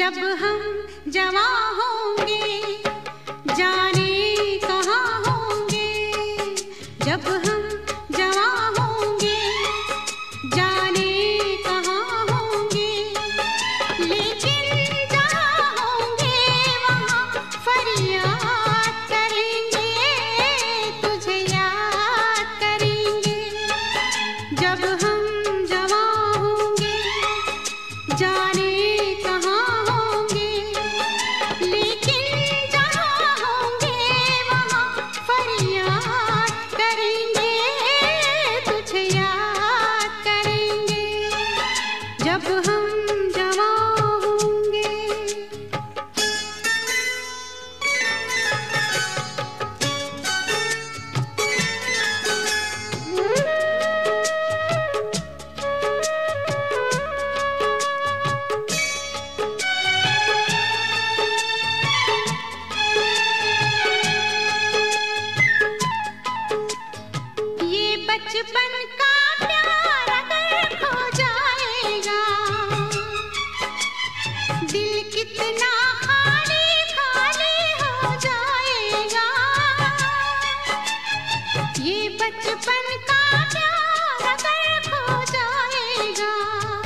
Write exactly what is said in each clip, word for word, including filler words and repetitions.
जब हम जवां होंगे जाने कहाँ होंगे, जब हम जवां होंगे जाने कहाँ होंगे, लेकिन जहाँ होंगे वहाँ फरियाद करेंगे, तुझे याद करेंगे। जब हम जवां होंगे जाने कहाँ होंगे, लेकिन जहाँ होंगे वहाँ फरियाद करेंगे, तुझे याद करेंगे। जब हम जवां होंगे। ये बचपन का प्यार अगर खो जाएगा, दिल कितना खाली खाली हो जाएगा। ये बचपन का प्यार अगर खो जाएगा,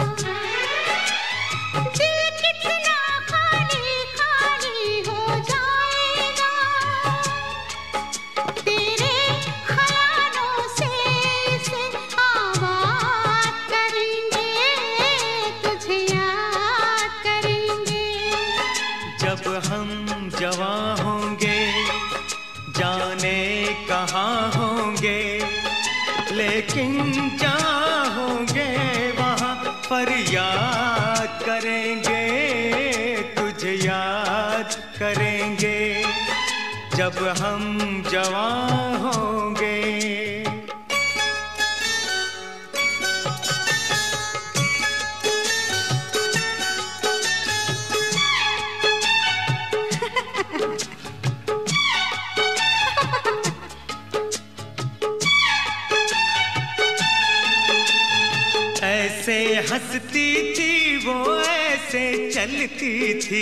दिल कितना खाली खाली हो जाएगा। तेरे ख्यालों से इसे आबाद करेंगे, तुझे याद करेंगे। जब हम जवां होंगे जाने कहाँ होंगे, लेकिन जहाँ होंगे वहाँ फरियाद करेंगे, तुझे याद करेंगे। जब हम जवां होंगे। ऐसे हंसती थी वो, ऐसे चलती थी,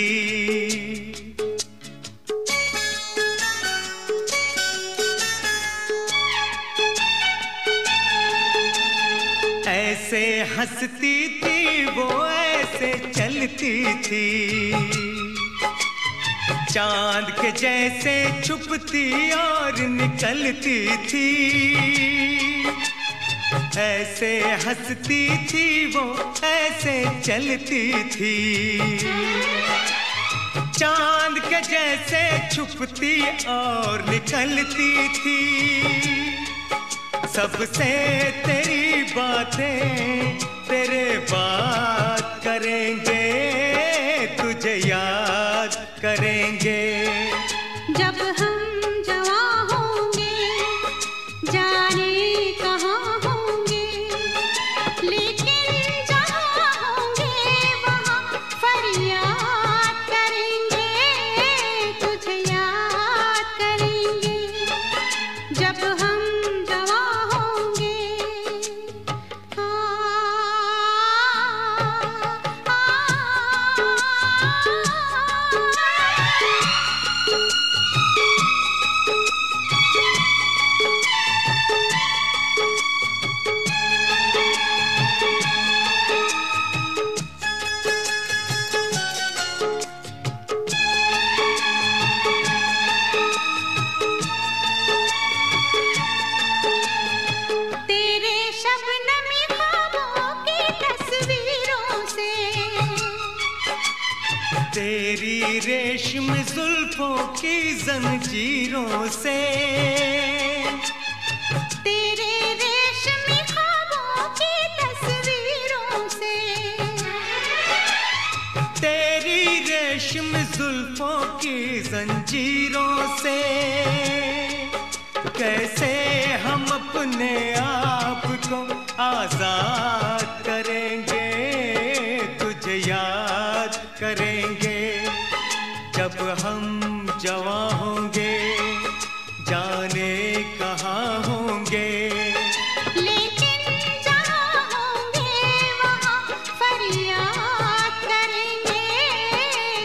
ऐसे हंसती थी वो, ऐसे चलती थी। चांद के जैसे छुपती और निकलती थी, ऐसे हंसती थी वो, ऐसे चलती थी। चांद के जैसे छुपती और निकलती थी। सबसे तेरी बातें तेरे बात करेंगे, तुझे याद करेंगे। जब हम जवां होंगे जाने कहाँ होंगे, लेकिन जहाँ होंगे वहाँ फरियाद करेंगे, तुझे याद करेंगे। जब हम जवां होंगे। आ, आ, आ, तेरे शबनमी ख्वाबों की तस्वीरों से, तेरी रेशम जुल्फों की जंजीरों से, तेरे रेशमी ख्वाबों की तस्वीरों से, तेरी रेशम जुल्फों की जंजीरों से। कैसे हम अपने आप को आजाद करेंगे, तुझे याद करेंगे। जब हम जवां होंगे जाने कहाँ होंगे, लेकिन जहाँ होंगे वहाँ फरियाद करेंगे,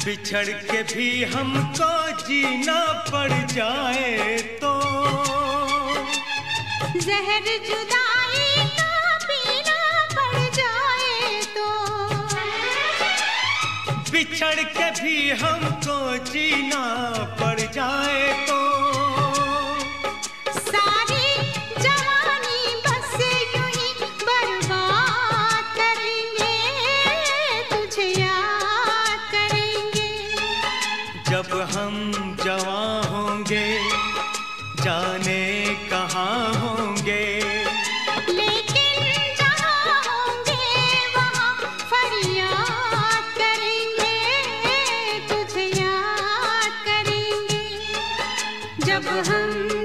बिछड़ के भी हमको जीना पड़ जाए तो, जहर जुदाई का पीना पड़ जाए तो, बिछड़ के भी हमको जीना पड़ जाए तो, सारी जवानी बस यूं ही बर्बाद करेंगे, तुझे याद करेंगे। जब हम जवां होंगे जाने कहाँ होंगे, लेकिन जहाँ होंगे वहाँ फरियाद करेंगे, तुझे याद करेंगे। जब हम